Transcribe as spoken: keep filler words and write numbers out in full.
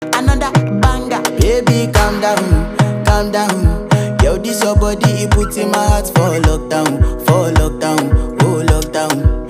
another banger. Baby, calm down, calm down. Yo, this your body, it puts in my heart for lockdown, for lockdown.